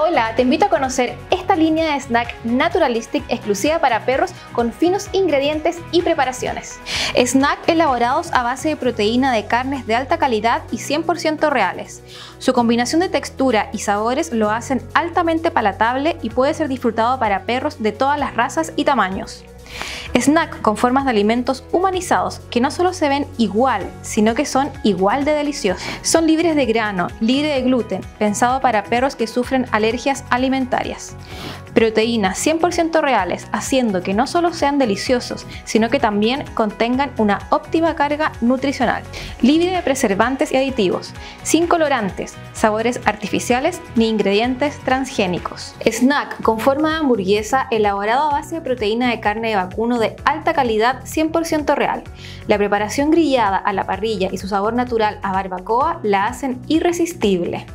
Hola, te invito a conocer esta línea de snack Naturalistic exclusiva para perros con finos ingredientes y preparaciones. Snack elaborados a base de proteína de carnes de alta calidad y 100% reales. Su combinación de textura y sabores lo hacen altamente palatable y puede ser disfrutado para perros de todas las razas y tamaños. Snack con formas de alimentos humanizados que no solo se ven igual, sino que son igual de deliciosos. Son libres de grano, libre de gluten, pensado para perros que sufren alergias alimentarias. Proteínas 100% reales, haciendo que no solo sean deliciosos, sino que también contengan una óptima carga nutricional. Libre de preservantes y aditivos, sin colorantes, sabores artificiales ni ingredientes transgénicos. Snack con forma de hamburguesa elaborado a base de proteína de carne de vacuno de alta calidad 100% real. La preparación grillada a la parrilla y su sabor natural a barbacoa la hacen irresistible.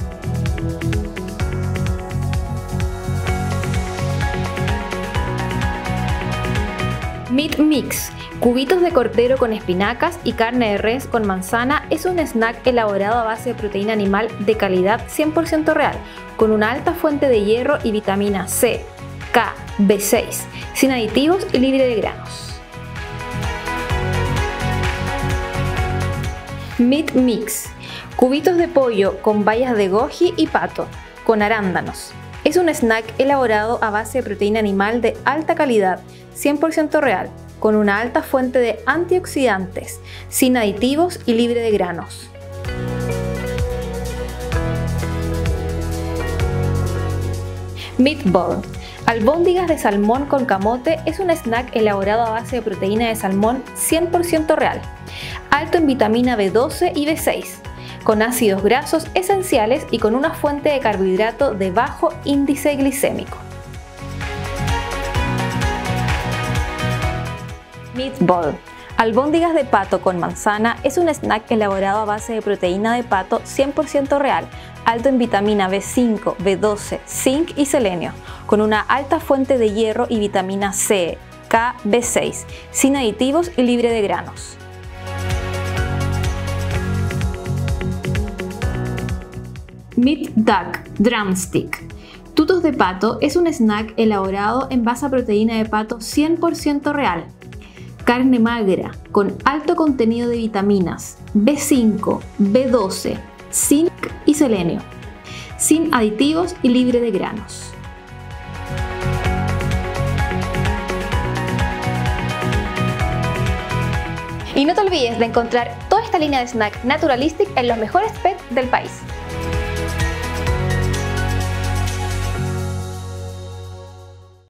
Meat Mix, cubitos de cordero con espinacas y carne de res con manzana, es un snack elaborado a base de proteína animal de calidad 100% real, con una alta fuente de hierro y vitamina C, K, B6, sin aditivos y libre de granos. Meat Mix, cubitos de pollo con bayas de goji y pato, con arándanos. Es un snack elaborado a base de proteína animal de alta calidad, 100% real, con una alta fuente de antioxidantes, sin aditivos y libre de granos. Meatball, albóndigas de salmón con camote, es un snack elaborado a base de proteína de salmón 100% real, alto en vitamina B12 y B6, con ácidos grasos esenciales y con una fuente de carbohidrato de bajo índice glicémico. Meatball, albóndigas de pato con manzana, es un snack elaborado a base de proteína de pato 100% real, alto en vitamina B5, B12, zinc y selenio, con una alta fuente de hierro y vitamina C, K, B6, sin aditivos y libre de granos. Meat Duck Drumstick, tutos de pato, es un snack elaborado en base a proteína de pato 100% real, carne magra con alto contenido de vitaminas B5, B12, zinc y selenio, sin aditivos y libre de granos. Y no te olvides de encontrar toda esta línea de snack Naturalistic en los mejores pets del país.